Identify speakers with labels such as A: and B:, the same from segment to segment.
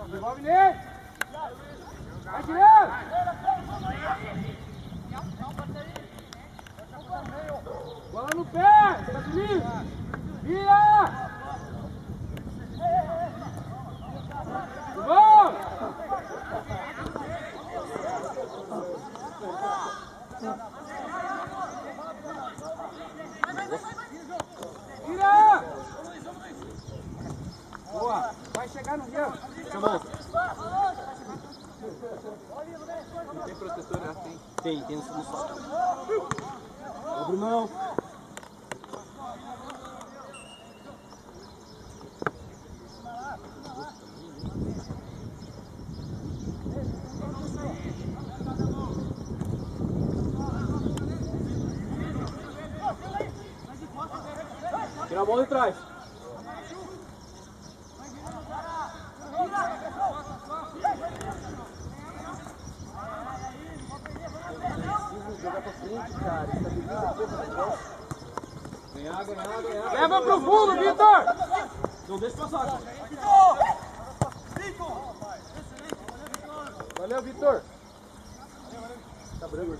A: Devolve nele! Vai tirando! Bola no pé! Tá comigo! Vira! Bom! Vira! Boa! Vai chegar no Rio!
B: Chamou! Não tem protetor, né? Tem no sótão. Ô, Brunão! Tira a bola de trás. Jogar pra frente, cara. Estabiliza aqui o negócio. Ganhar.
A: Leva pro fundo, Vitor!
B: Não deixa passar.
A: Valeu, Vitor!
B: Tá branco,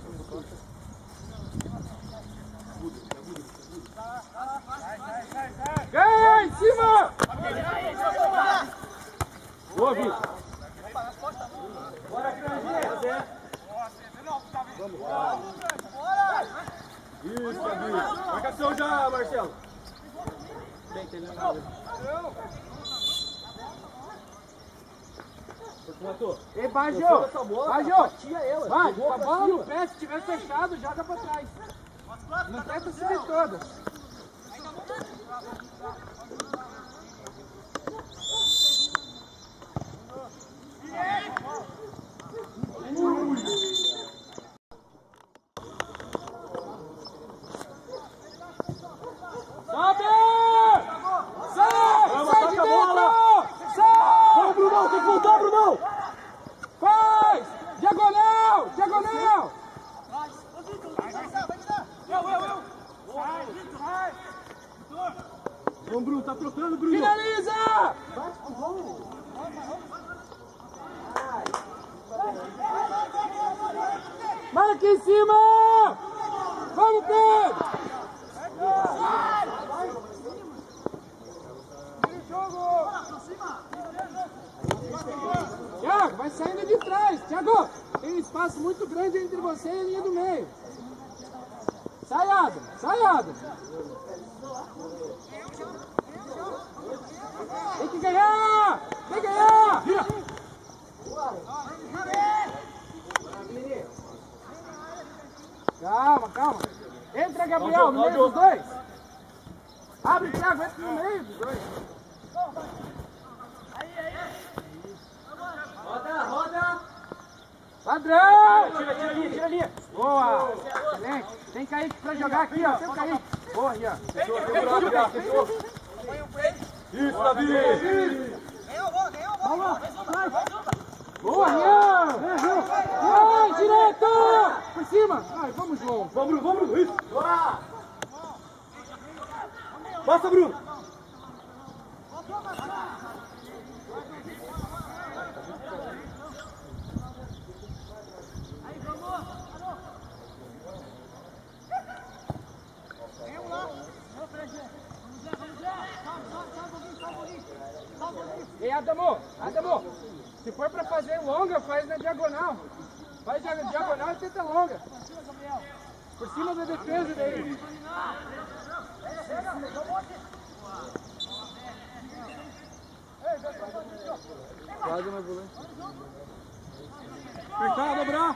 A: Ganha em cima! Boa, Vitor!
B: Bora, Cranzinha! Isso, Gabi! Marcação já, Marcelo! Tem nada. Fortunato!
A: Ei, Bajo! Vai, com a bola no pé, se tiver fechado, joga pra trás. Não tenta subir todas. Sobe! Sai! Sai de dentro! Sai!
B: Vamos, Brunão! Tem que voltar, Brunão!
A: Faz! Diagonal! Diagonal!
B: Vamos, Bruno! Tá trocando, Bruno!
A: Finaliza! Marca em cima! Vamos, Pedro! Thiago, vai saindo de trás. Thiago, tem um espaço muito grande entre você e a linha do meio. Sai, Adam. Sai, Adam. Tem que ganhar! Tem que ganhar! Calma, calma. Entra, Gabriel, no meio dos dois. Abre, Thiago, entra no meio dos dois.
B: Roda!
A: Padrão!
B: Tira ali!
A: Boa! Excelente. Tem Kaique pra jogar aqui, ó. Tem o Kaique. Boa, Rian.
B: Isso, Davi!
A: Boa, Rian! Vai, direto! Por cima! Vai, vamos, João.
B: Vamos, Bruno! Isso! Passa, Bruno!
A: Ei, Adamo, se for pra fazer longa, faz na diagonal. Faz diagonal e tenta longa. Por cima da defesa dele.
B: Quase uma volante. Apertar, dobrar.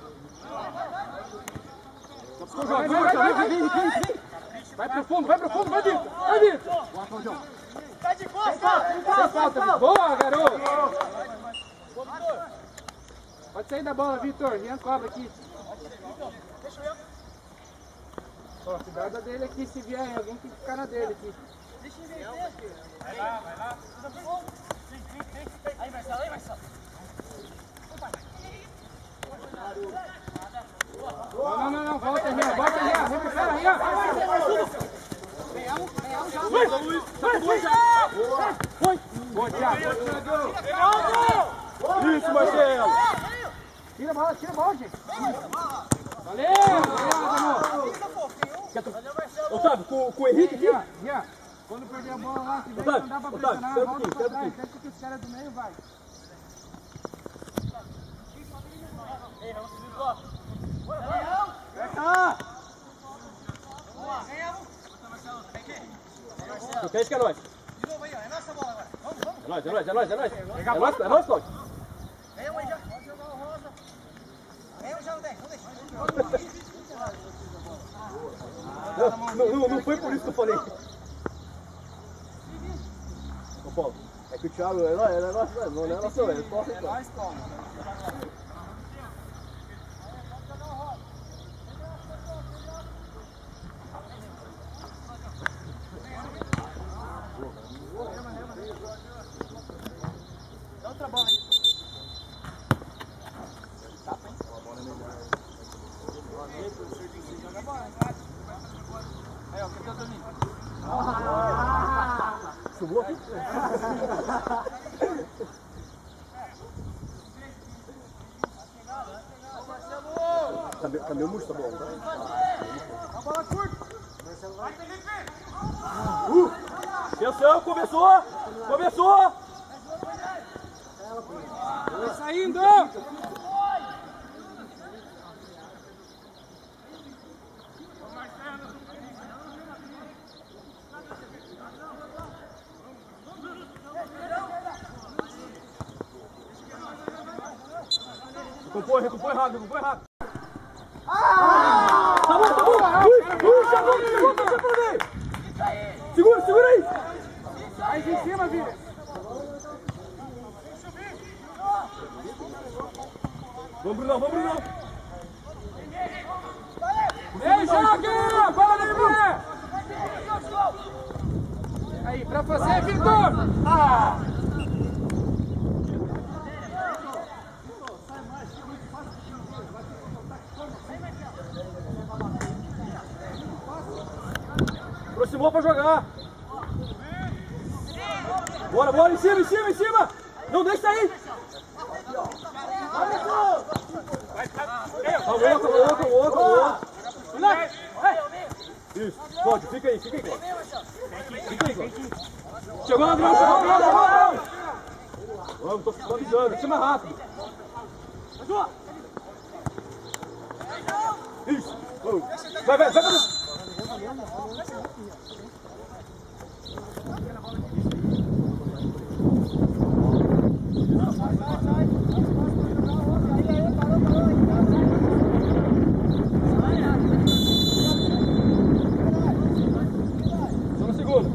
A: Vai pro fundo, vai, Vitor. Vai, Vitor.
C: Tá de costa!
A: Boa, garoto. Pode sair da bola, Vitor. Rian cobra aqui. Ó, cuidado dele aqui, se vier alguém tem que ficar na dele aqui.
C: Deixa eu inverter. Vai lá. Aí, Marcelo.
A: Não, volta, Rian. Recupera, Rian. Foi, Thiago.
B: Isso, Marcelo!
A: Tira a bola, gente. Valeu,
B: Otávio, com o Henrique aqui.
A: Rian, quando perder a bola lá, se vê,
B: Otávio,
A: não dá pra
B: Otávio,
A: pressionar,
B: espera um
A: volta
B: pouquinho,
A: pra
B: espera um
A: trás.
B: pouquinho.
A: Deixa que os caras do meio vai.
B: Protege que é nóis.
C: De novo aí, ó. É nossa bola agora. Vamos, vamos.
B: É nóis, é nóis, é nóis, é nóis. É nóis, Cláudio.
C: Vem aí já. Pode jogar o rosa. Vem aí já, não deixa.
B: Não foi por isso que eu falei. Ô Paulo, é que o Thiago não é nosso, não é nosso, é só
A: É nóis, Paulo. Dá outra bola aí. Aí, ó, que tá dormindo.
B: Subiu aqui? Tá meio murcho, tá bom, tá?
A: A bola curta.
B: Atenção, começou! Começou!
A: Vai saindo!
B: Recompõe rápido. Tá bom! Chegou! Segura aí!
A: Mais em cima, Vira.
B: Vamos, Brunão!
A: Ei, joga! Bola dele, Vira! Aí, pra você, Vitor!
B: Aproximou pra jogar! Bora! Em cima! Não deixa sair! O outro! Isso, pode, fica aí, Cláudio. Chegou, Andrão! Vamos, tô avisando, cima rápido. Isso! Vai! Só no segundo.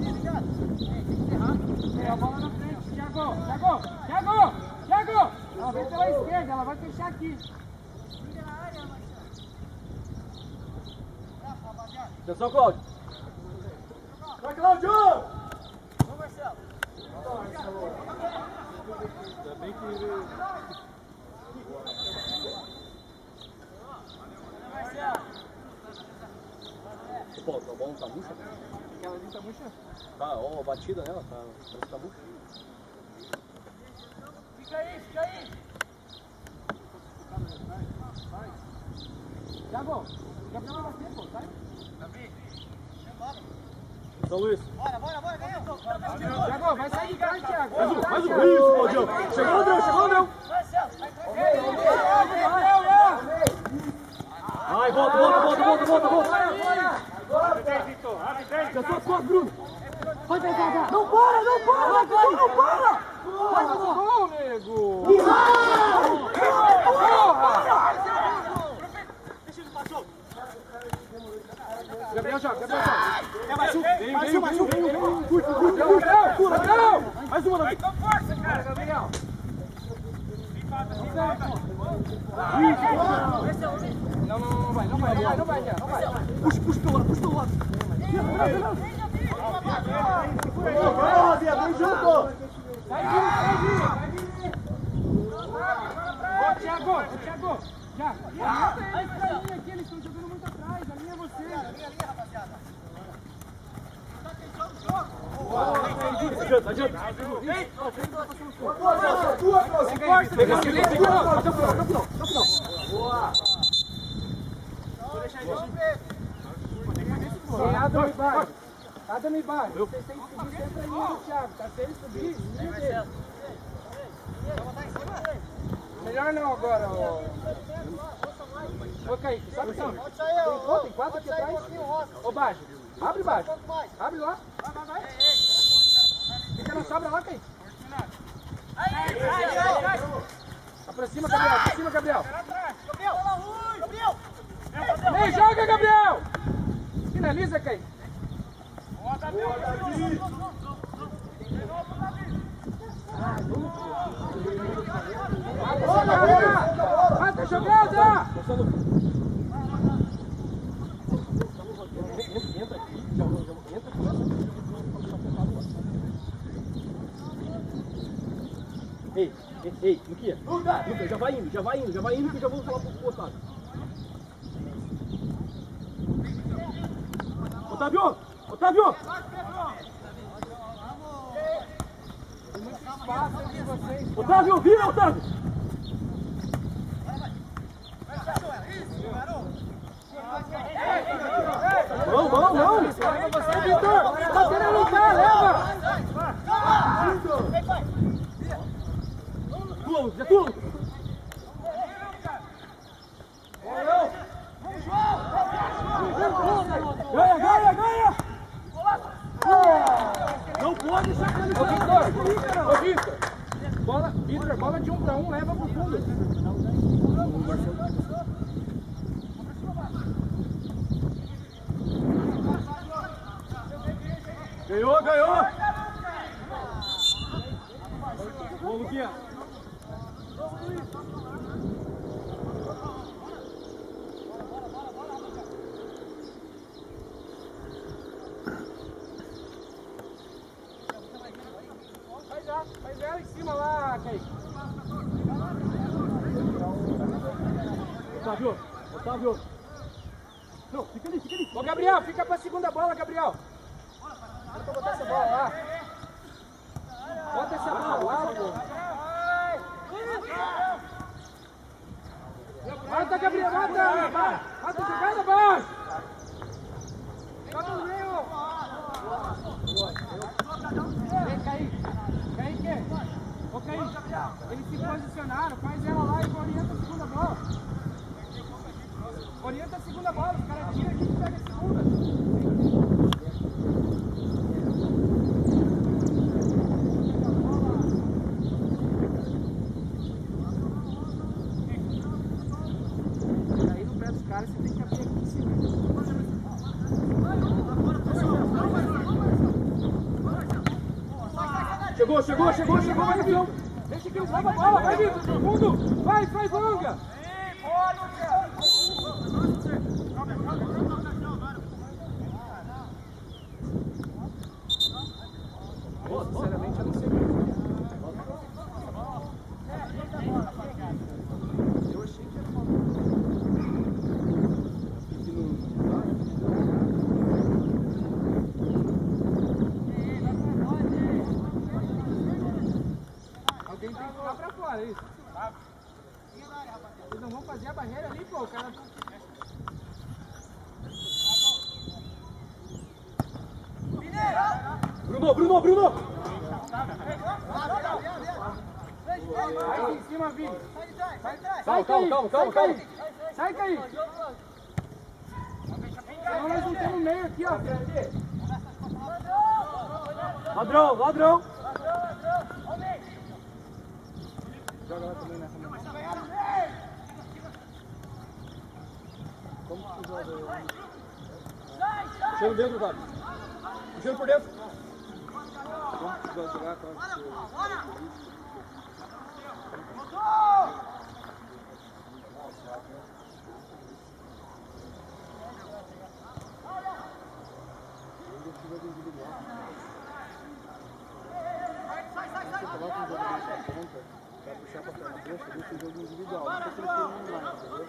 A: A bola na frente, Thiago! Ela vem pela esquerda, ela vai fechar aqui.
B: Atenção, Cláudio. Vai, Cláudio!
C: Vamos, Marcelo.
B: Ainda bem que... Pô, tá bom, tá murcha?
A: Aquela ali tá murcha?
B: Tá, ó, a batida nela, tá, parece que tá murcha.
C: Fica aí.
A: Thiago, Gabriel vai bater, pô, sai.
B: São Luís.
C: Bora, ganhou.
A: Thiago, vai sair de trás, Thiago.
B: Mais um. Isso, Claudião. Chegou o Andrão.
C: Marcelo, vai.
B: Ai, volta. Atenção, Bruno.
A: Vai, Gaga.
C: Não para!
A: Vai, gol, nego. Gabriel joga.
B: Mais um. Curta.
A: Gabriel.
B: Mais uma, Davi.
C: Com força, cara.
A: Gabriel. Não vai,
B: Puxa pelo lado. Vem junto.
A: Vai vir. Ô, Thiago. Já. Alinha pra linha aqui, eles estão jogando muito atrás. Alinha você.
C: Alinha, rapaziada.
B: Adianta. adianta.
A: Pega o silêncio, até o final.
B: Boa.
A: Vou deixar ele. Adam e baixo. Adam e baixo. Vocês têm que subir sempre a linha do Thiago, tá? Se ele subir, linha dele. Melhor não agora, ô. Ô, Kaique, sobe sim. Tem 4 aqui atrás. Ô, baixo. Abre baixo. Abre lá. Vai. Fica na sobra lá, Kaique. Aproxima, Gabriel. Gabriel. Ei, joga, Gabriel. Finaliza, Kaique. Boa, Davi. Mata a jogada!
B: Entra aqui, já entra aqui. Ei, Luquinha. Luca, já vai indo, que eu já vou falar pro Otávio. Otávio!
A: Tem muito espaço entre vocês.
B: Otávio, vira, Otávio! Não!
A: Você, Vitor! Você não tá, leva!
B: Já tu! Ganha! Não pode sacanagem!
A: Ô, Vitor! Bola de 1 para 1, leva pro fundo.
B: Ganhou! Boa, Luquinha!
A: Faz ela em cima lá, Kaique.
B: Otávio! Não, fica ali!
A: Ô, Gabriel, fica pra segunda bola, Gabriel. Dá pra botar essa bola lá. Bota essa bola lá, pô. Mata, Gabriel, mata! Mata a jogada, baixo! Joga no meio! Vem, Kaique! Ô, Kaique, eles se posicionaram, faz ela lá e orienta a segunda bola. Orienta a segunda bola, os caras tiram, a gente pega a segunda. Aí no pé dos caras você tem que abrir aqui em cima.
B: Chegou, vai, Gabriel!
A: Deixa que eles levam a bola, vai, Vitor, pro fundo! Vai, faz longa! Sinceramente, eu não sei muito. Eu achei que era uma... Alguém tem que ficar pra fora, é isso? Eles não vão fazer a barreira ali, pô, o cara...
B: Bruno!
A: Sai em cima, Vini.
B: Calma.
A: Sai, Kaique. Senão nós não temos meio aqui, ó.
B: Ladrão!
A: Joga lá também nessa mão. Como que tu joga?
B: Puxando dentro, Otávio. Puxando por dentro.
A: Como que tu vai jogar? Vai puxar pra frente, deixa o jogo individual. Não sei se eles têm mais, entendeu?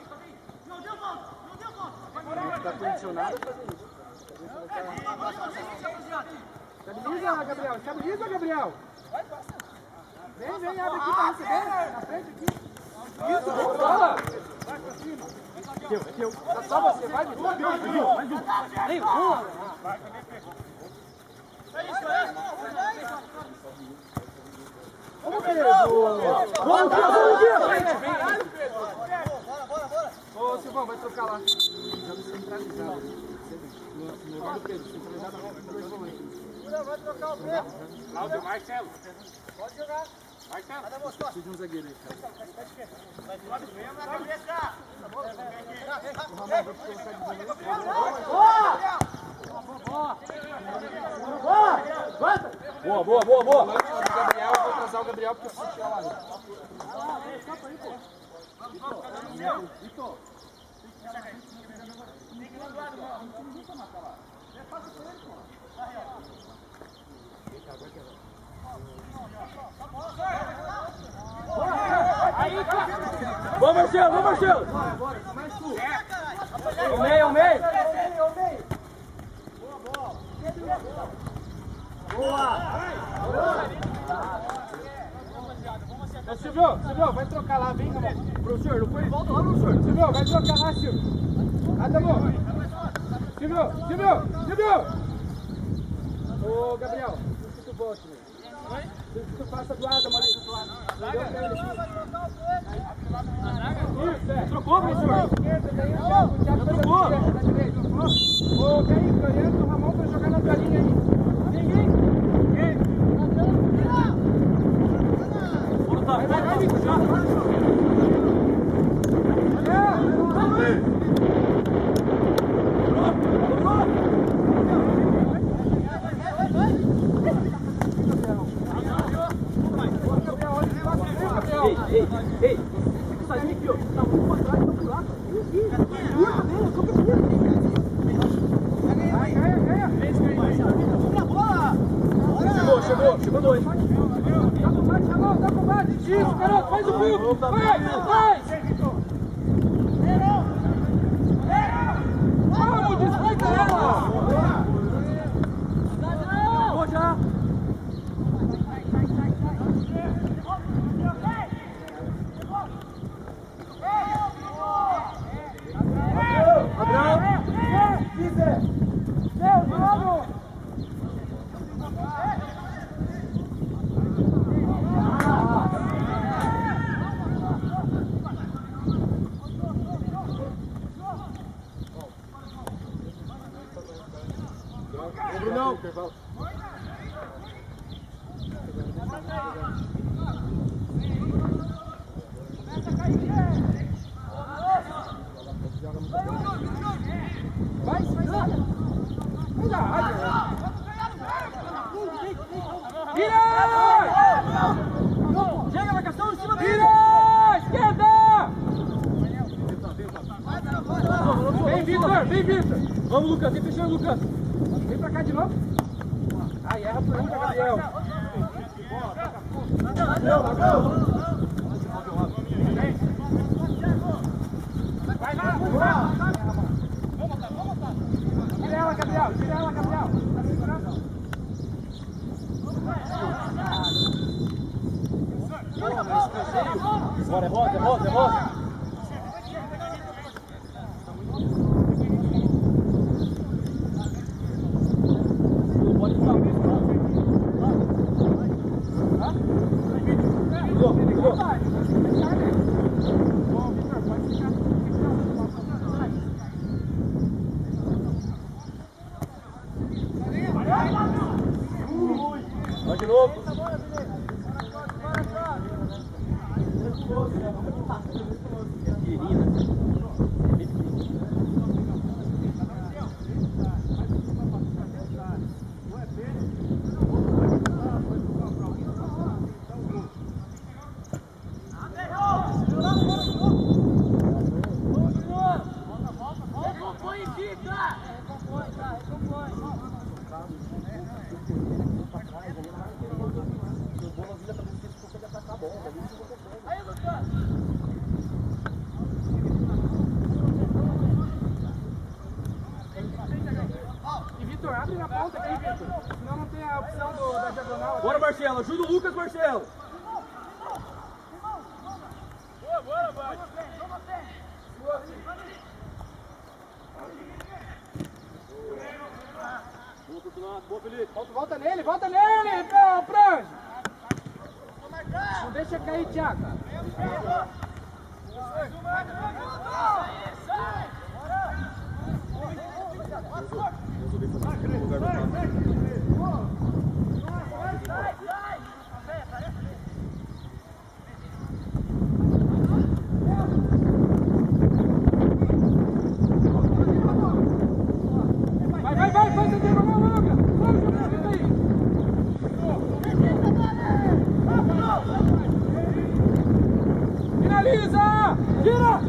A: A gente tá condicionado a fazer isso. Estabiliza, Gabriel. Estabiliza, Gabriel. Vem, abre aqui pra receber. Na frente aqui. Isso, bola. Vai pra cima. Deu. Tá só você. Vai, mais um. Nem um. Vamos, Pedro. Vamos, ô, Silvão, vai trocar lá. Estamos centralizados. No lugar do Pedro, centralizado não.
C: Vai trocar o Pedro.
B: Cláudio, Marcelo.
C: Pode jogar.
B: Marcelo.
A: Preciso de um zagueiro aí, cara.
C: Na cabeça.
A: Boa. Vou atrasar o Gabriel porque eu preciso tirar lá. Vitor. Vamos, Marcelo! Mais tu! O meio! Boa! Silvio, vai trocar lá, vem, professor, não foi? Volta lá, professor. Silvio, vai trocar lá, Silvio. Ah, tá bom. Silvio! Ô, Gabriel, preciso que tu volte, velho. Preciso que tu faça do lado, Maurício. Isso, é. Trocou, professor? Trocou. Ô, vem, Floriano, o Ramon pra jogar na tua linha aí. Ninguém. Vai, Ei, sai aqui, ó. Tá muito pra trás, tá pra lá. Chegou dois. Dá combate. Isso, garoto, faz o grupo. Vai. Vamos, desfeita ela. Vou já. Brunão. Vai. Vira! Chega a marcação em cima dele! Vira! Esquerda! Vem, Vitor! Vamos, Lucas, vem fechando, Lucas! Vem pra cá de novo! Ai, erra por onde, Gabriel! Vai lá! Tira ela, Gabriel! Tá segurando? Bora, é roda! Vai de novo. E Vitor, abre na ponta aqui, Vitor. Senão não tem a
B: Lucas Marcelo.
C: Bora, vai.
B: Vamos continuar. Boa, Felipe.
A: Volta nele, Franz. Não deixa cair, Thiago. Vai, você tem uma longa. Finaliza! Tira!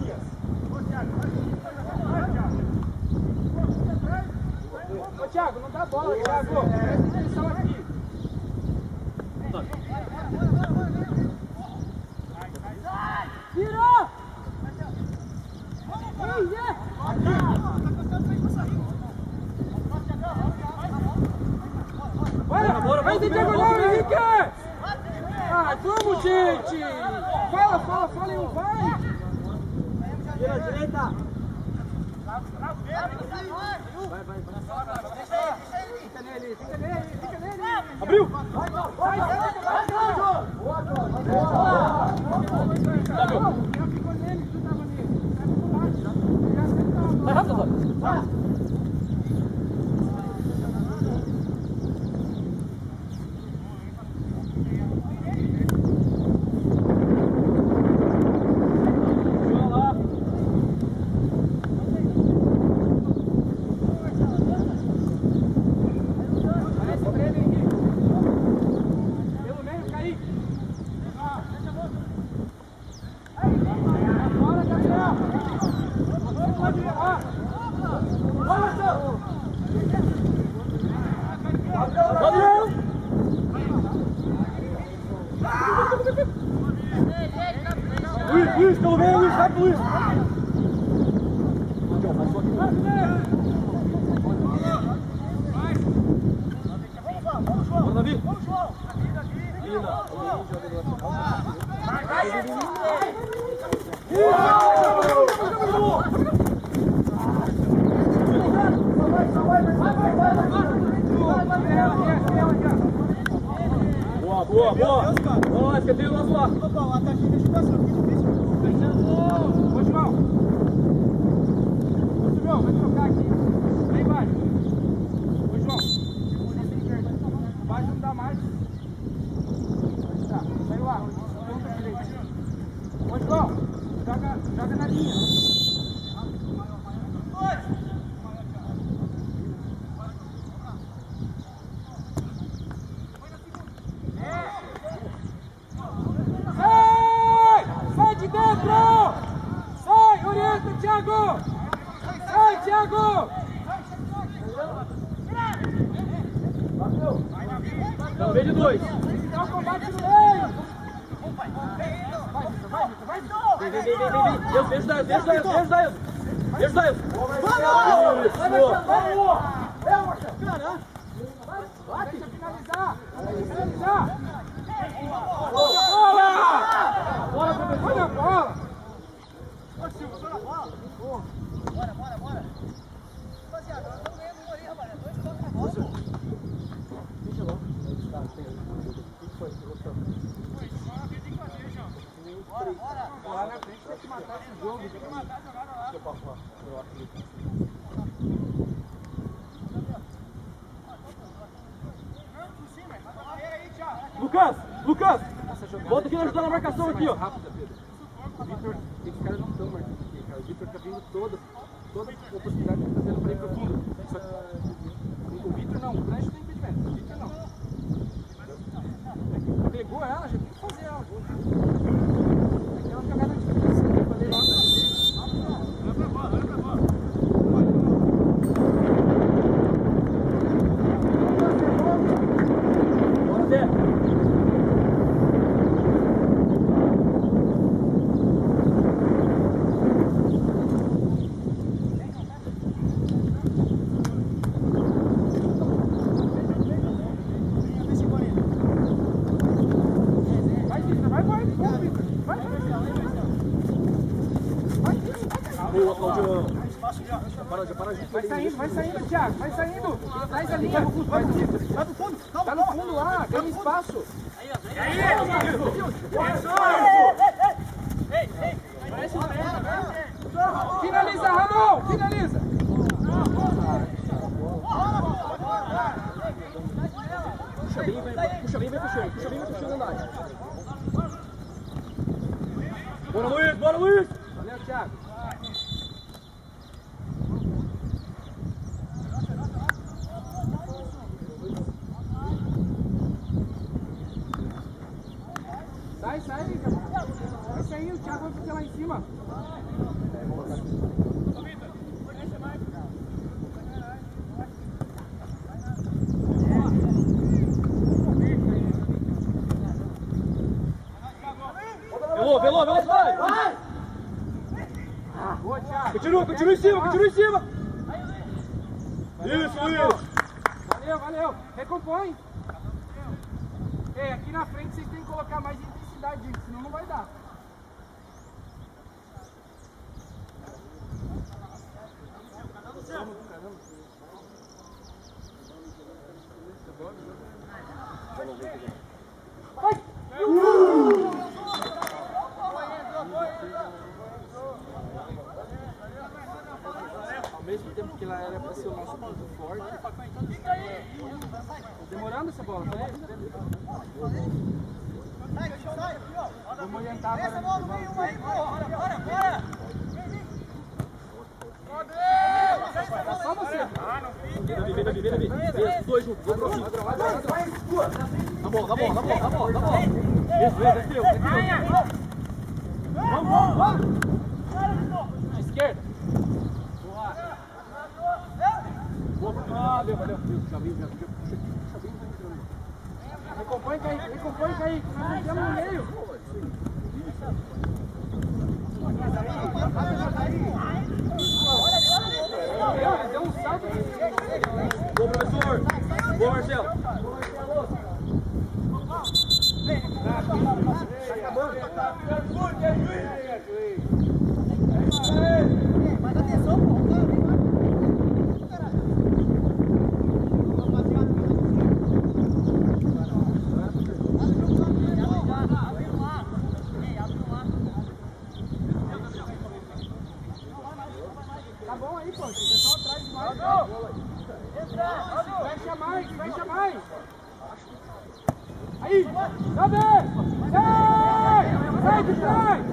A: Ô, Thiago, não dá bola, Thiago. Presta atenção aqui. Tira! Vai de diagonal, Henrique! Ah, vamos, gente! Fala e não vai!
B: Vira a direita! Vai.
A: Fica nele!
B: Abriu!
A: Vai! Ficou nele, tu tava nele.
B: Vai rápido, vai! Luiz, pelo meio, Luiz, vai pro Luiz! Bora, Davi! Vamos, João! Boa! Boa, esqueci o nosso lá!
A: Ô, João, vai trocar aqui. Vem, vai. Ô, João, vai não dá mais. Tá, saiu lá. Ô, João, joga na linha. Sai de dentro! Sai, orienta, Thiago! Sai, Thiago!
B: Não, vem de dois!
A: Dá o combate no meio! Vai!
B: Deus, Deus!
A: Deixa finalizar! Bola! Olha a bola!
C: Bora. Rapaziada, nós estamos ganhando um ali, rapaz. 2 toques na bola.
B: Deixa lá.
C: Bora.
A: Lá na frente tem que matar esse jogo. Tem que matar a jogada lá.
B: Deixa eu passar. Lucas! Volta aqui e ajudar na marcação aqui, ó.
A: Rápida, Pedro. O Vitor, os caras não estão marcando aqui, cara. O Vitor tá vindo toda a possibilidade de fazer no play profundo. Só que o Vitor não, o Brancho tem impedimento. O Vitor não. Pegou ela, já tem que fazer ela. Tem que ter uma jogada difícil, tem que fazer logo. Olha pra bola.
B: Boa, Claudião.
A: Vai saindo, Thiago, vai saindo. Traz a linha, Augusto, vai no fundo. Tá no fundo lá, tem um espaço. Finaliza, Ramon, finaliza.
B: Puxa bem, vai pro chão, André. Bora, Luiz, bora, Luiz.
A: Valeu, Thiago. Sai, vai sair, o Thiago vai ficar lá em cima.
B: Velô, vai!
A: Boa, Thiago.
B: Continua em cima! Isso!
A: Valeu. Recompõe. Ei, aqui na frente vocês têm que colocar mais intensidade, senão não vai dar.
B: Ao mesmo tempo que lá era para ser o nosso ponto forte,
A: Demorando essa bola, tá vendo? Vamos orientar agora.
C: Essa bola no meio, aí, bora!
A: É só você.
B: Vem. Os dois juntos, vou pro fim. Na bola. Isso, é teu. Vamos.
A: Esquerda.
B: Boa. Valeu.
A: Recompõe, Kaique. Nós metemos no meio. Deu um salto.
B: Boa, professor. Boa, Marcelo.
C: Mas atenção, pô!
A: Tá bom aí, pô. Vocês estão atrás demais. Fecha mais. Aí, cadê? Sai de trás!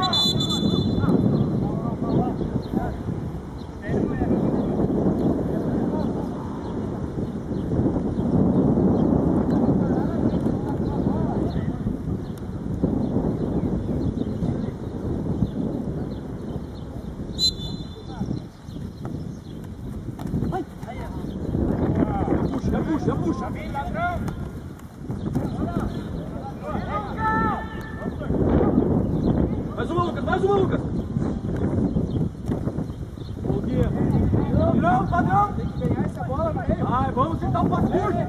B: Puxa. Mais uma, Lucas. Padrão.
A: Tem que ganhar essa bola no meio.
B: Vamos tentar o passe curto.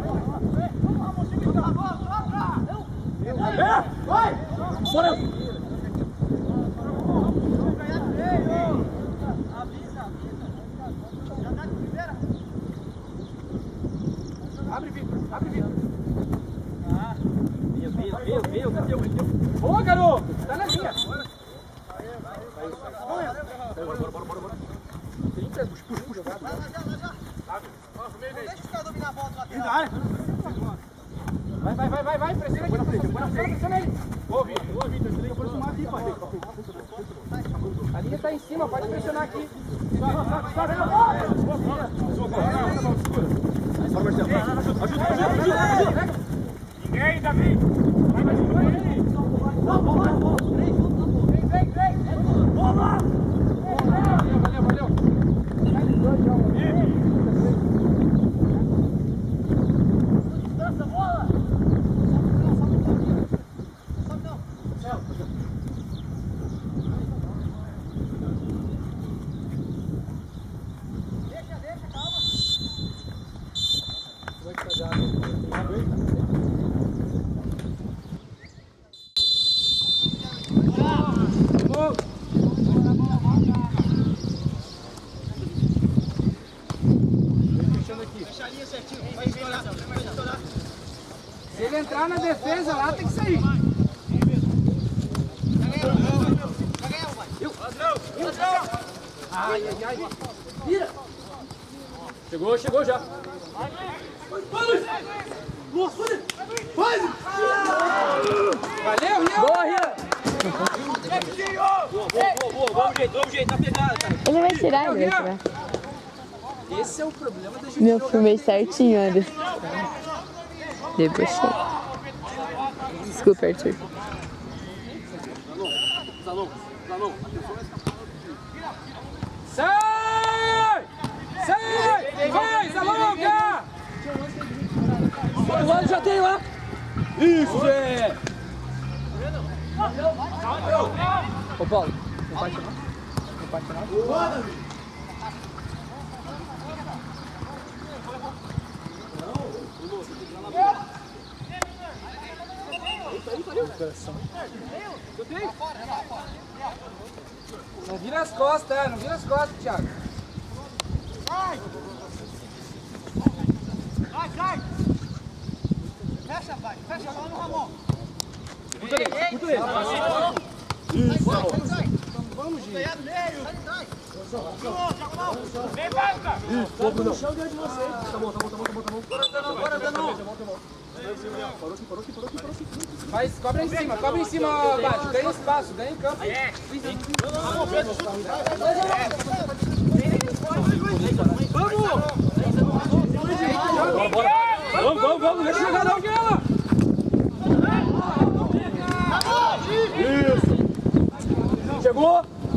B: Vai! Bora!
A: Abre, Vitor.
B: Veio, cadê o Vitor?
A: Boa, garoto. Tá na linha.
B: Bora.
A: 30, puxa.
C: Vai já. Não deixa o cara dominar a bola do lateral.
A: Vai. Pressiona aqui. Pressiona ele. Boa, Vitor. Você tem que aproximar aqui, pai. A linha tá em cima, pode pressionar aqui.
B: Bora, Marcelo. Ajuda.
A: Ninguém, Davi. Vai. Vem. Bola! Valeu.
C: Dança, bola! Deixa, calma.
A: Vai fazer. Ai, ai, ai. Vira.
B: Chegou já.
A: Valeu, Rian.
B: Boa, Rian. Boa. Vamos jeito, na pegada, cara.
D: Ele vai tirar, ele vai tirar.
A: Esse é o problema da gente.
D: Meu, filmei certinho, Anderson. Debochei. Desculpa, Arthur.
B: Zanon.
A: Sai! Vai, Zalonga!
B: Do lado já tem lá. Isso, Zé.
A: Ô, Paulo, não bate não? Não bate não? Não vira as costas, não vira as costas, Thiago.
C: Sai! Fecha, vai. Fecha lá no Ramon.
B: Escuta ele.
C: Isso,
A: Vamos, gente.
C: Vem, Vasca!
B: Isso, fogo não. Tá bom.
C: Bora, Danão.
B: Parou aqui.
A: Mas cobra em cima, Bate. Ganha espaço, ganha em campo.
B: Vamos, deixa eu chegar não, Guilherme. Isso. Chegou.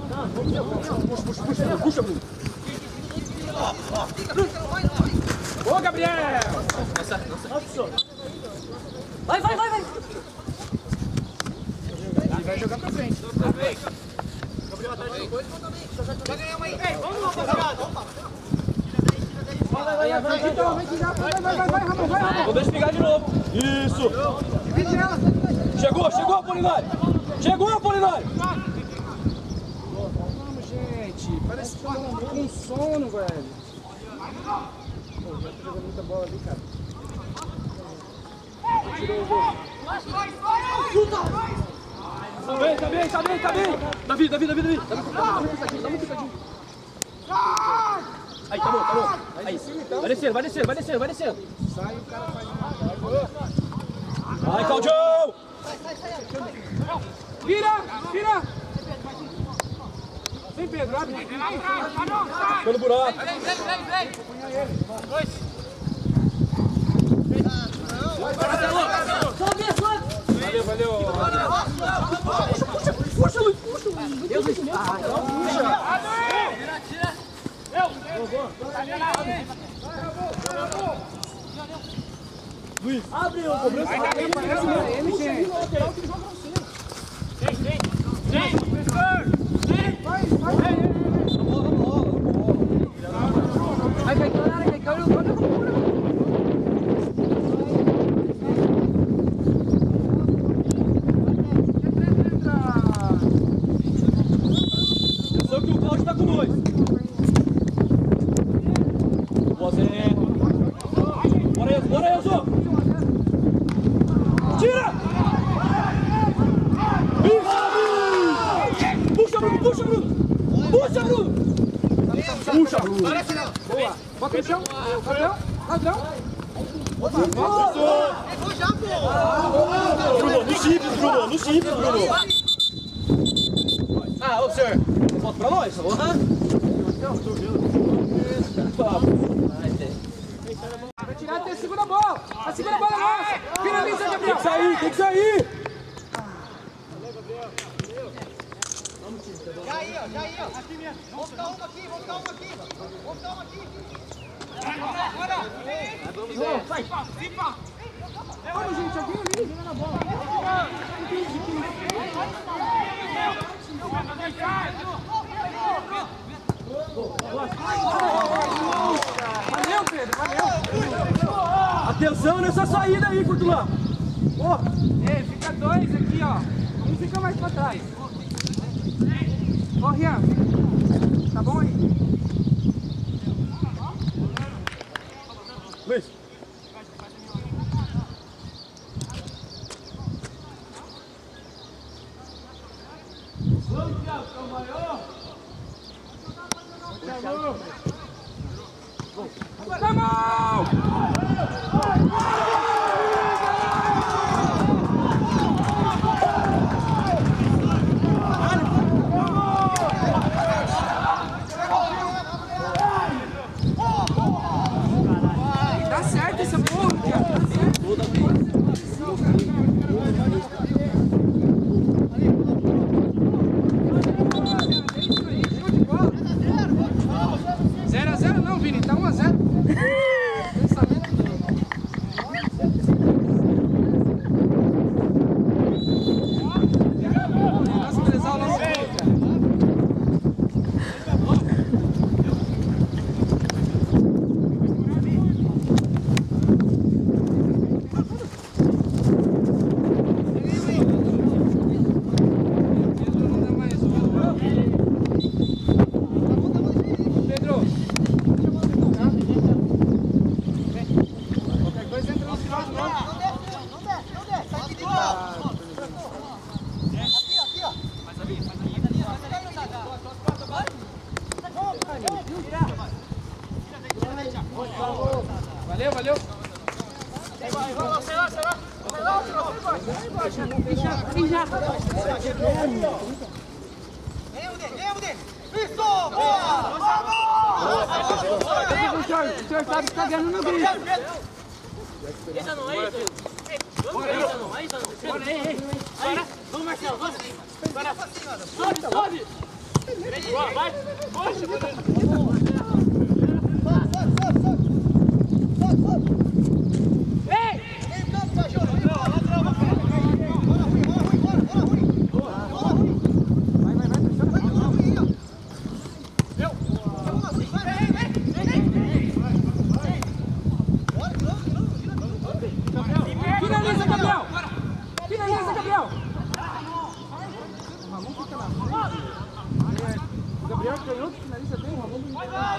B: Puxa, Bruno.
A: Ô, Gabriel!
B: Vai.
A: Ele vai jogar pra frente.
C: Vai ganhar uma aí. Ei, vamos,
A: Vai, Ramon, vai, Ramon.
B: Vou deixar pegar de novo. Isso. Chegou, Apolinário.
A: Vamos, gente. Parece que tá com sono, velho. Pô, já tá jogando muita bola ali, cara. Tirou o gol.
B: Tá bem. Davi. Dá uma picadinha. Aí, tá bom. Aí. Vai descendo.
A: Sai, o cara faz uma...
B: Vai, Claudião.
A: Vira! Vem, Pedro, abre.
B: Pelo buraco.
C: Vem.
A: Valeu.
B: Puxa, Luiz. Luiz, abre o cobrança. Atenção que o Cláudio tá com nós. Boa, Zé. Bora, Enzo. Tira! Puxa, Bruno!
A: Boa. Bota no chão. Ladrão.
B: Bruno, no simples, Bruno. Ah, ô senhor, volta pra nós, por favor.
A: Vai tirar até a segunda bola. A segunda bola é nossa. Finaliza, Gabriel.
B: Tem que sair.
C: Já aí, ó. Aqui mesmo. Vamos ficar uma aqui.
A: Vamos, gente. Alguém ali jogando a bola. Valeu, Pedro.
B: Atenção nessa saída aí, Fortulão.
A: Ei, fica dois aqui, ó. Um fica mais pra trás. Ô, Rian. Tá bom aí?
B: Luiz.
A: Dá certo essa porra, cara. Toda vez. 0-0 não, Vini, tá 1-0. Pensamento do... Nossa, prezar o nosso gol, cara. Valeu, valeu.
C: Isso! Boa!
A: O senhor sabe que tá ganhando no grito.
E: Essa não é isso? Essa não é isso? Bora aí, bora. Vamos, Marcelo, vamos. Bora. Sobe, sobe. Vai. Poxa,
A: Finaliza, Gabriel! Finaliza, Gabriel! O Gabriel ganhou que finaliza bem, o Ramon não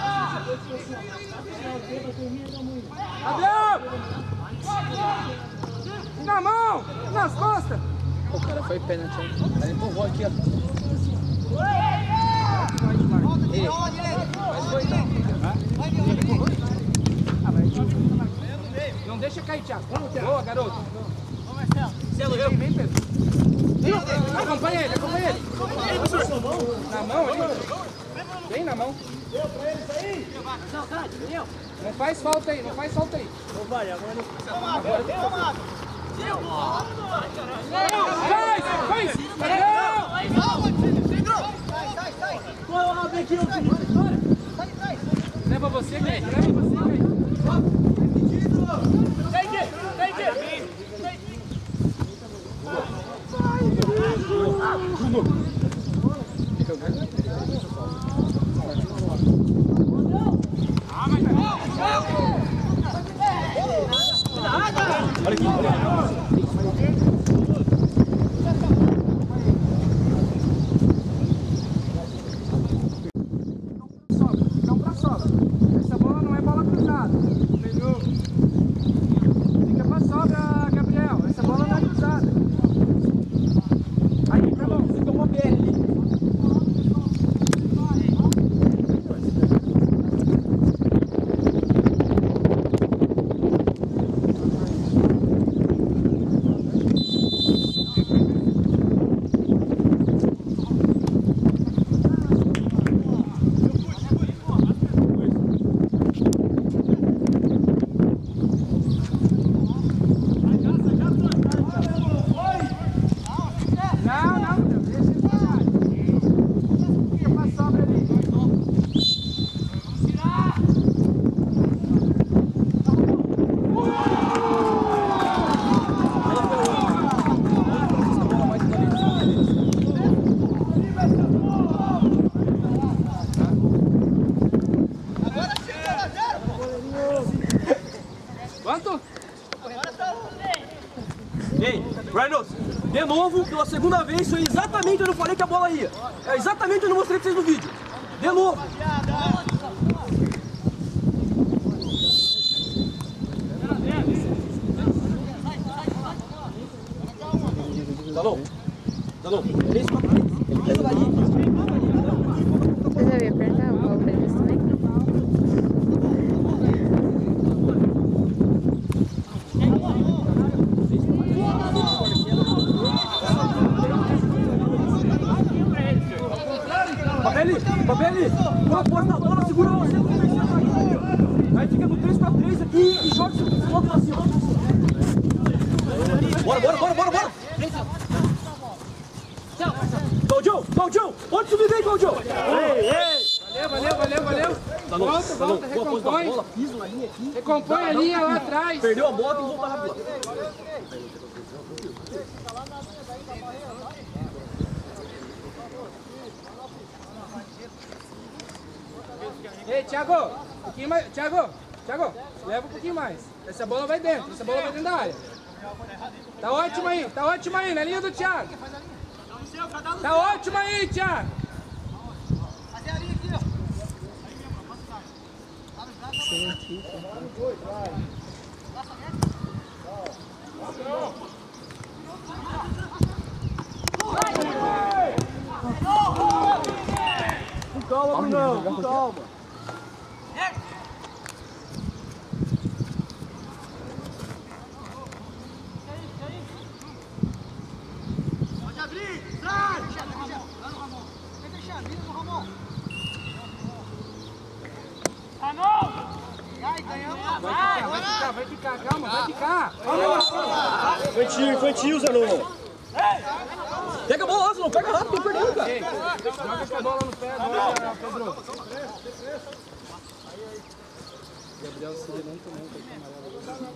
A: Gabriel! Na mão! Nas costas!
D: O cara foi pênalti.
B: Ele empurrou aqui, ó.
A: Não deixa cair, Thiago. Boa, garoto.
E: Marcelo,
A: Vem, Pedro. Acompanha ele, acompanha ele. Na mão ali. Bem na mão. Não faz falta aí, não faz falta aí.
E: vai, agora não.
A: Vai! Leva você, Kate. Leva você, Kate. Então pra sobra. Essa bola não é bola cruzada. Entendeu? Fica pra sobra, Gabriel. Essa bola não é cruzada. Aí, tá bom. Você tomou BR ali. Quanto?
B: Ei, Reynolds, de novo, pela segunda vez, foi exatamente onde eu falei que a bola ia. É exatamente onde eu mostrei pra vocês no vídeo. De novo. Dalon, ele fez ali.
D: Mas eu ia perguntar o qual foi isso.
B: Babeli! Posta a bola, segura você no terceiro aqui. Aí fica no 3x3 aqui e joga o outro pra cima. Bora! Claudio! Onde subir bem, Claudio?
A: Valeu. Volta, recompõe. Recompõe a linha lá atrás.
B: Perdeu a bola, tem que voltar rápido.
A: Ei, Thiago, um pouquinho mais. Thiago, leva um pouquinho mais. Essa bola vai dentro da área. Tá ótimo aí, na linha do Thiago. Tá ótimo aí, Thiago.
C: Fazer a linha aqui, ó.
B: Com calma, Brunão, com calma.
C: Pode abrir! Sai! Vem fechar, vira no Ramon. Vai, ganhamos.
A: Vai ficar, calma, vai ficar.
B: Infantil, Zanon. Pega a bola lá, Zanon, pega rápido, tô perdendo, cara.
A: Ei, joga essa bola no pé agora, Pedro. Gabriel se levanta muito.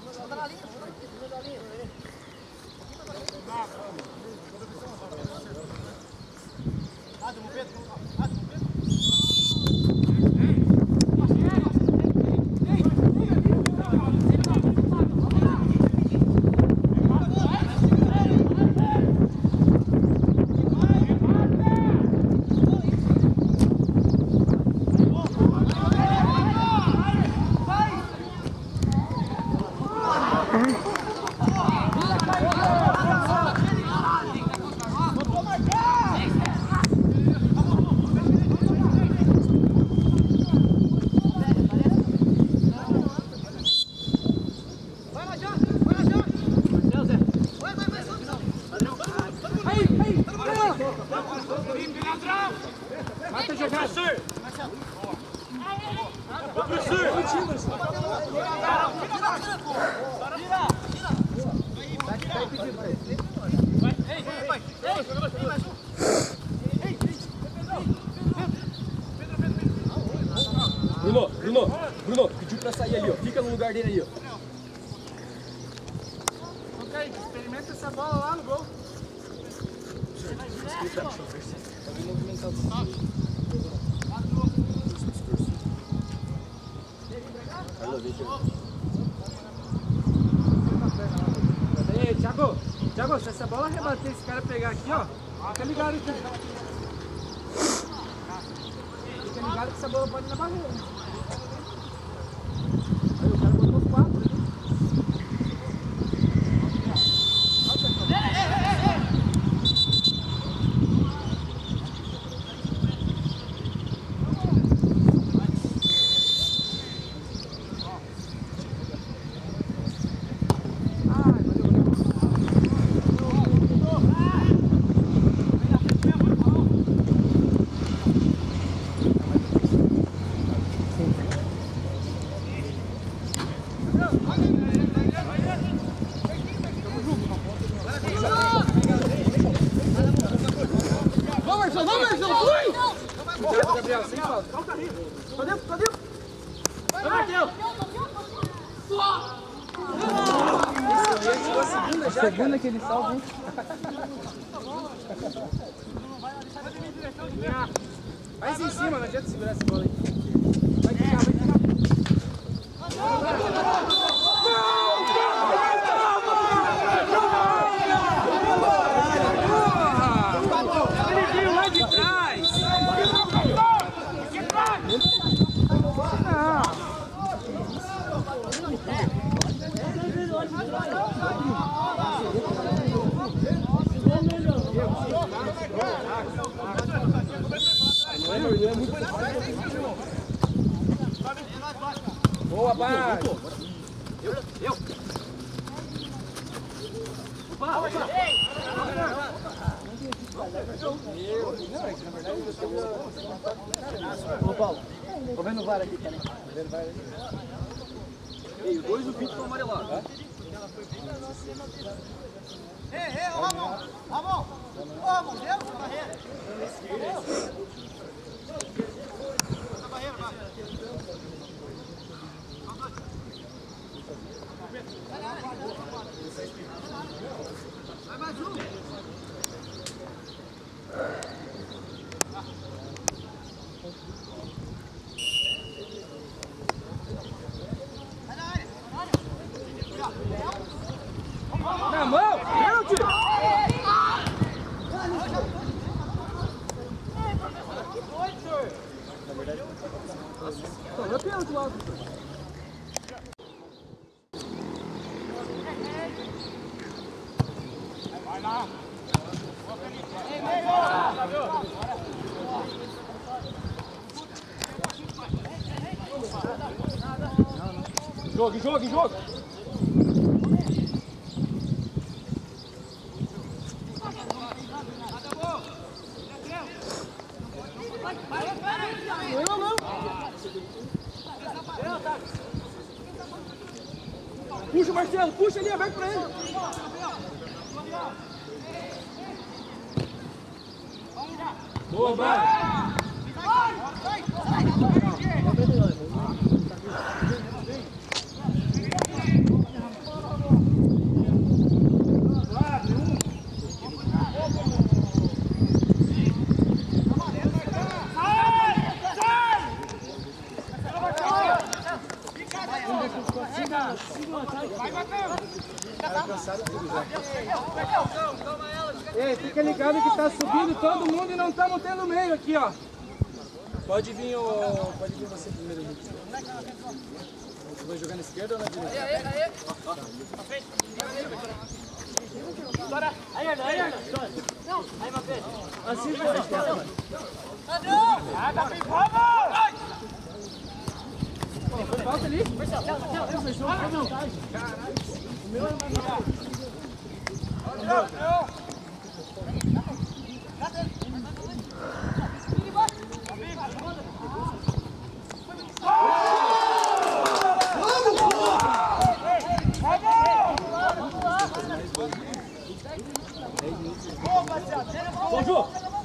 A: Mata a jogada.
B: Bruno, pediu pra sair ali, ó. Fica no lugar dele ali, ó.
A: Ok, experimenta essa bola lá no gol. Ei, Thiago, se essa bola rebater esse cara pegar aqui, ó, fica ligado aqui. Fica ligado que essa bola pode ir na barreira. Aí o cara botou 4 ali. Gabriel, sem falta. Tá dentro. Vai, Matheus. A segunda que ele salva, hein? Mais em cima, não adianta segurar essa bola aí. Vai ficar. Ele veio lá de trás. Boa, Bart! Eu! Opa! Ô Paulo, tô vendo o VAR aqui, cara.
B: Ei, os dois do Pinto estão amarelados, tá?
C: Ei, Ramon! Ramon! Ô, Ramon, dentro da barreira! Na barreira, vai! Vai mais um!
A: Na mão! Pênalti! Não é pênalti lá, Vitor.
E: Vai lá.
B: Jogo!
A: Puxa, Marcelo, puxa ali, aberto pra ele.
B: Boa, vai!
A: Ei, fica ligado que tá subindo todo mundo e não estamos tendo meio aqui, ó. Pode vir você primeiro, Henrique. Você vai jogar na esquerda ou na direita?
E: Aí, não, aí, Mapê.
A: Assim vai ser. Foi falta ali?
B: Bom, Ju!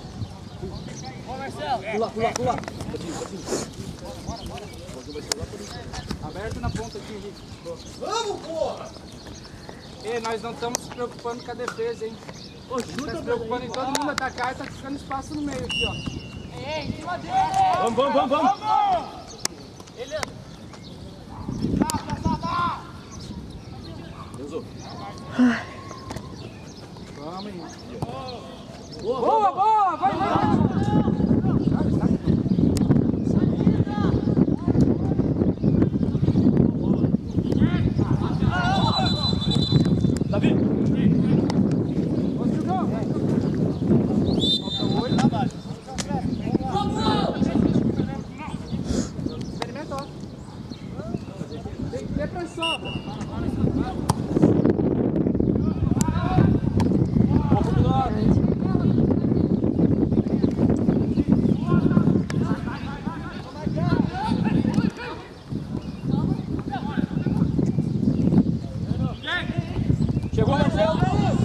B: Pula!
A: Aberto na ponta aqui, Henrique. Vamos, porra! Ei, nós não estamos se preocupando com a defesa, hein? A gente tá se preocupando em todo mundo atacar e tá ficando espaço no meio aqui, ó.
E: Ei, em cima dele!
B: Vamos!
E: Ele
A: Vamos, Henrique. Boa! Vai!
B: Davi!
A: Vamos, Jugão! Falta 8. Experimenta, ó. Tem que ter pressão.
B: Pouco do lado! Chegou, Marcelo!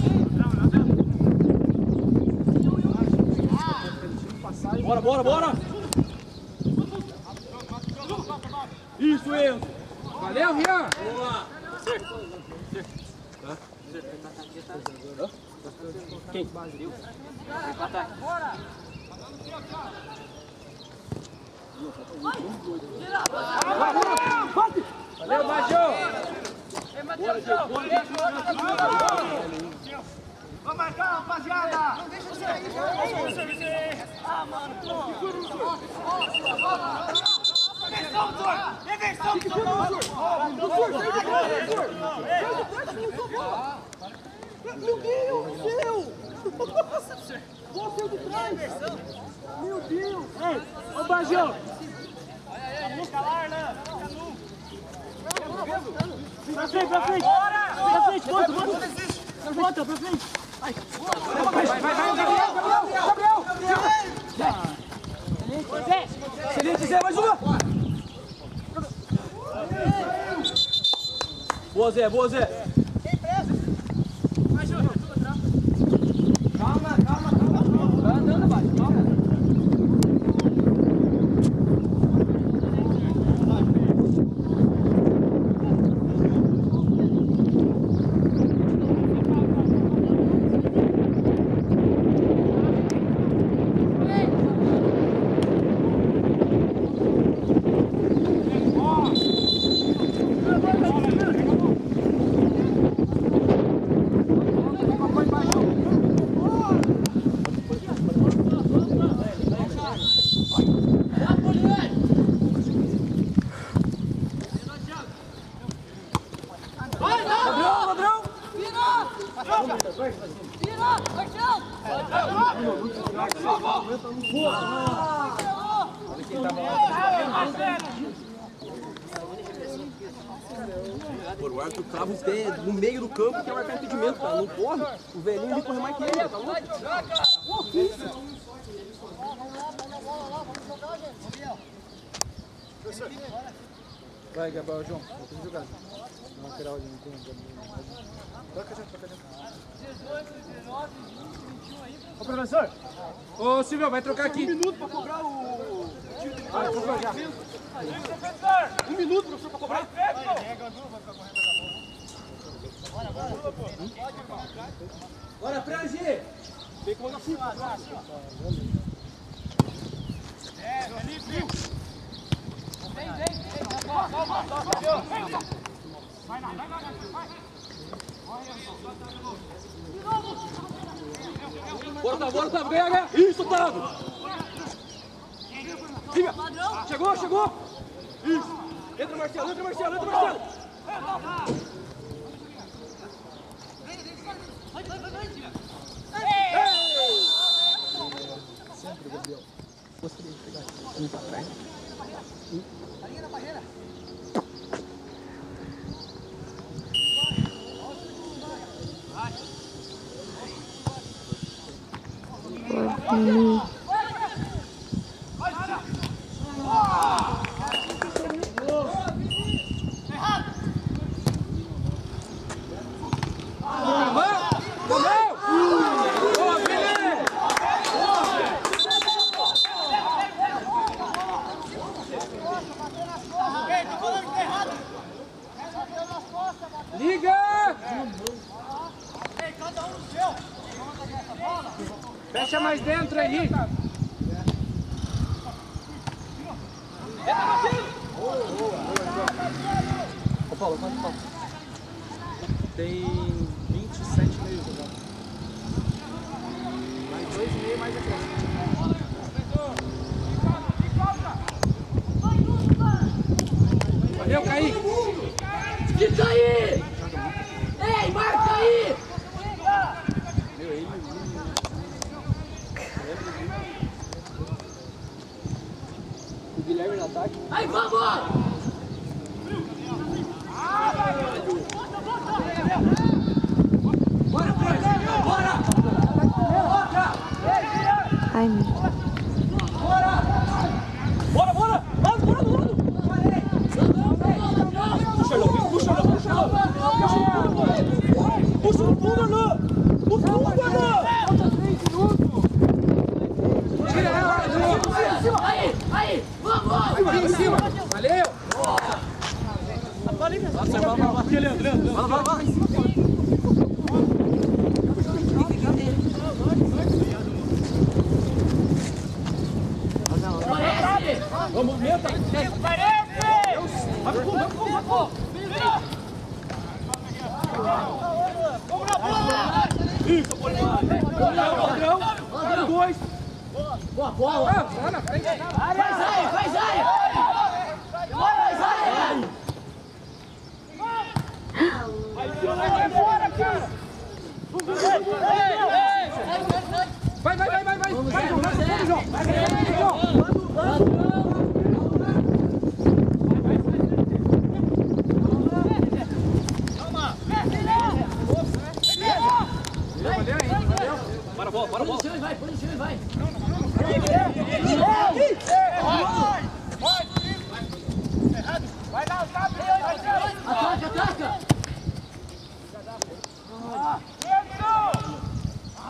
B: Bora! Isso, Enzo!
A: Valeu, Rian!
B: Boa! Quem?
A: Valeu, Bajão!
C: Vamos marcar, rapaziada! Não deixa de sair, Ah, mano, Reversão, Meu Deus, seu! Você de trás! Meu Deus!
A: Ei, ô Bajão!
C: Pra frente! Bota! Pra frente! Vai!
A: Vai, Gabriel!
B: Boa, Zé, boa, Zé.
C: Quem presa?
E: Vai, Júnior.
A: Calma. Vai andando, vai. Calma.
B: Pô, o árbitro trava os pés no meio do campo, que é marcar impedimento, cara. Não corre. O velhinho ali corre mais que ele, tá louco?
A: Vai, Gabriel, João. Vamos jogar. Lateral ali, não tem. Toca já. Ô, professor. Ô, Silvio, vai trocar aqui.
B: 1 minuto pra cobrar o...
A: Vai, trocou já.
B: 1 minuto, professor, pra cobrar.
A: Bora, Frangi.
B: Vem com a furada.
E: Felipe. Vem. Vai.
B: Bora, Otávio, ganha. Isso, Otávio. Chegou. Isso. Entra, Marcelo.
A: Sempre, Gabriel. Gostaria de pegar um pra trás.
C: Ali na barreira.
A: Fecha mais dentro aí.
B: Ô, Paulo.
A: Tem 27 meios jogados. Mais 2,5 mais acréscimo. Valeu, Caí.
E: Fica aí! Ei, marca aí!
A: O Guilherme no ataque.
E: Aí, vamos!
B: Bora, Frank! Bora!
D: Ai, meu.
B: Bora! Bora! Puxa, Arnão! Puxa no fundo, Arnão! No fundo, Arnão!
A: Tira ela, Arnão!
E: Aí, vamos!
A: Aqui em cima! Valeu!
B: Vai, Leandro! Vai! Vamos, movimenta! Isso, Ladrão! 2!
E: Boa bola!
A: Vai na frente!
E: Faz área!
A: Vai fora, cara! Vai! Vai, João! Vai, João!
B: Para a bola!
E: Põe no chão e vai!
C: Vai dar o tapa!
E: Ataca!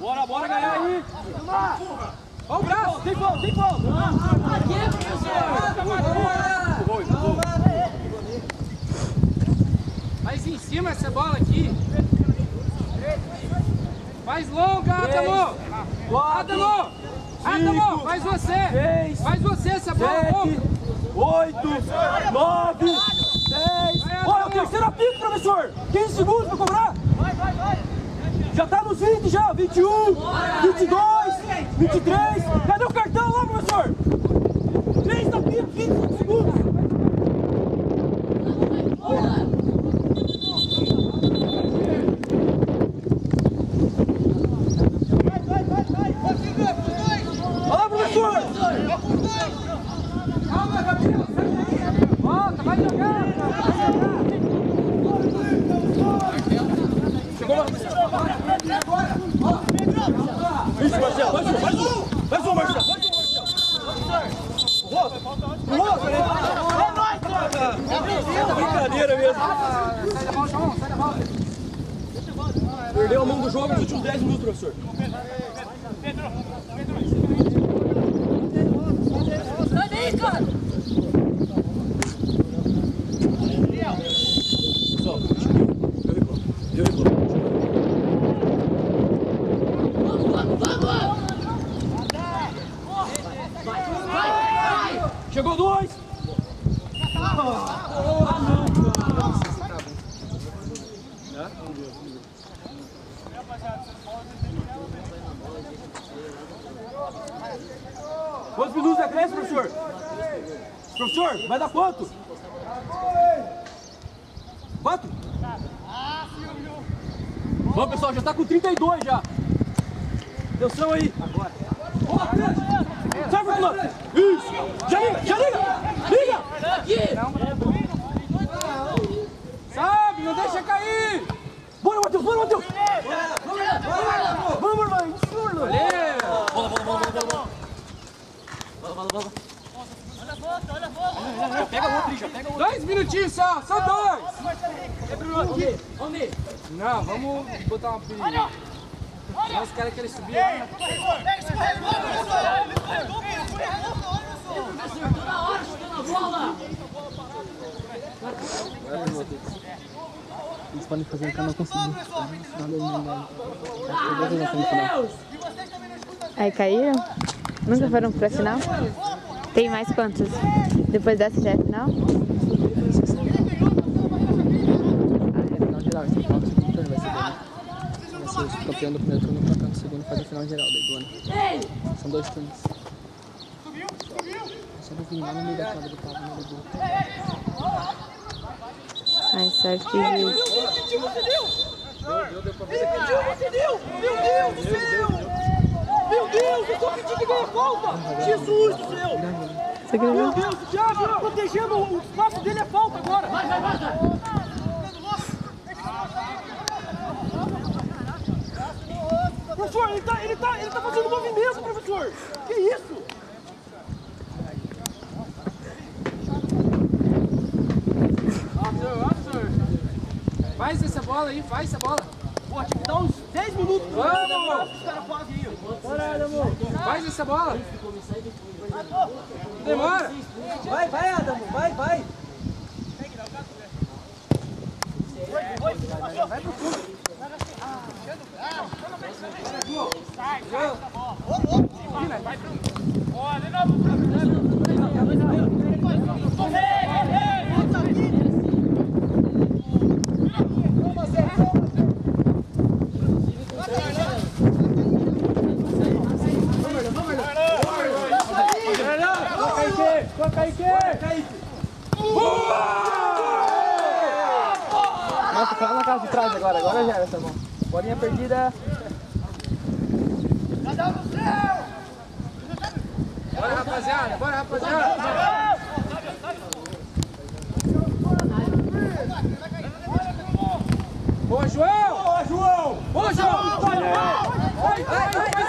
B: Bora, bora ganhar aí. Ó o braço, tem como, tem como.
A: Mais em cima essa bola aqui. Mais longa, Adamo. Adamo. Adamo, faz você. Faz você essa bola longa.
B: 8, 9, 10. Olha, o terceiro apito, professor. 15 segundos para cobrar. Já tá nos 20 já. 21, 22, 23. Cadê o cartão lá, professor? 3 apitos, 25 segundos. Olha lá, professor.
A: Calma, Gabriel. Volta, vai jogar.
B: Chegou lá. Isso, Marcelo. Mais um, Marcelo. Brincadeira mesmo.
A: Sai da bola, João. Sai da bola.
B: Perdeu a mão do jogo nos últimos 10 minutos, professor.
E: Sai daí, cara!
B: Só, eu reclamo. Chegou 2! Quantos minutos é cresce, professor? Professor, vai dar quanto? 4? Vamos, pessoal, já tá com 32 já. Atenção aí. Agora. Sai, Fernando. Isso. Já liga.
A: Sabe, não deixa cair.
B: Bora, Matheus. Vamos, mano.
A: Valeu.
B: Já pega outro, já pega outro.
A: 2 minutinhos só 2. Não, vamos botar uma perigo. Senão os caras querem subir.
E: Professor, toda hora chutando a bola!
D: Eles podem fazer o que eu não consegui. Aí caíram? Nunca foram pra final? Tem mais quantos? Depois dessa já é final?
F: Final geral, esse final do segundo turno vai ser bem. Vai ser o campeão do primeiro turno, o campeão do segundo faz a final geral daí do ano. São 2 turnos. Só do vinho lá no meio da quadra do Pablo, no meio do gol.
D: Ai, sorte de juiz.
C: Meu Deus do céu! Meu Deus, eu só pedi que ganhe falta! Jesus do céu!
D: Você quer
C: Meu
D: ver?
C: Deus, o Thiago protegendo o espaço dele é falta agora!
E: Vai!
C: Professor, ele tá fazendo movimento, professor! Que isso?
A: Faz essa bola aí, faz essa bola.
C: Pô, tinha que dar uns 10 minutos.
A: Vamos!
C: Os caras fazem aí.
A: Faz essa bola. Demora.
C: Vai, Adamo, vai. Vai pro fundo.
F: Nossa, foi lá na casa de trás agora já era essa mão. Bolinha perdida.
A: Bora, rapaziada. Boa, João!
B: Boa, João!
A: Vai!